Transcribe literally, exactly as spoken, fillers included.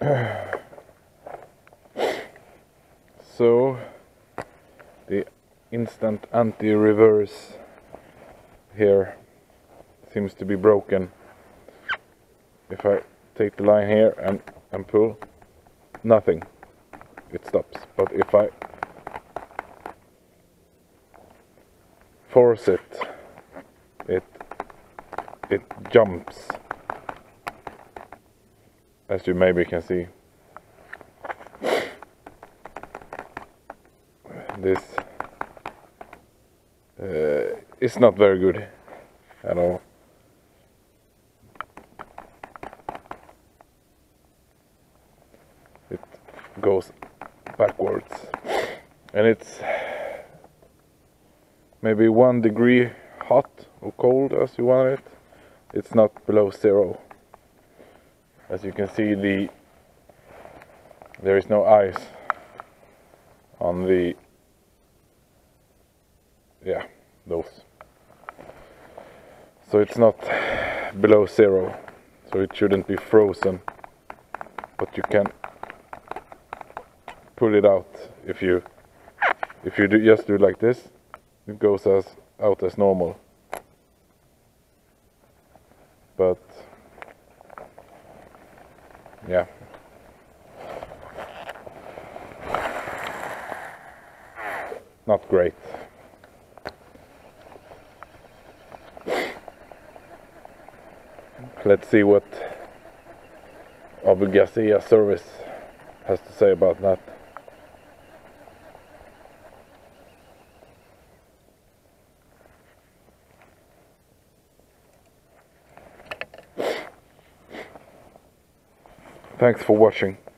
So the instant anti-reverse here seems to be broken. If I take the line here and, and pull, nothing, it stops. But if I force it, it it jumps, as you maybe can see. This uh, is not very good at all. It goes backwards, and it's maybe one degree hot or cold as you want it. It's not below zero. As you can see, the there is no ice on the yeah those, so it's not below zero, so it shouldn't be frozen, but you can pull it out. If you if you do just do it like this, it goes as out as normal. But yeah, not great. Let's see what Abu Garcia service has to say about that. Thanks for watching.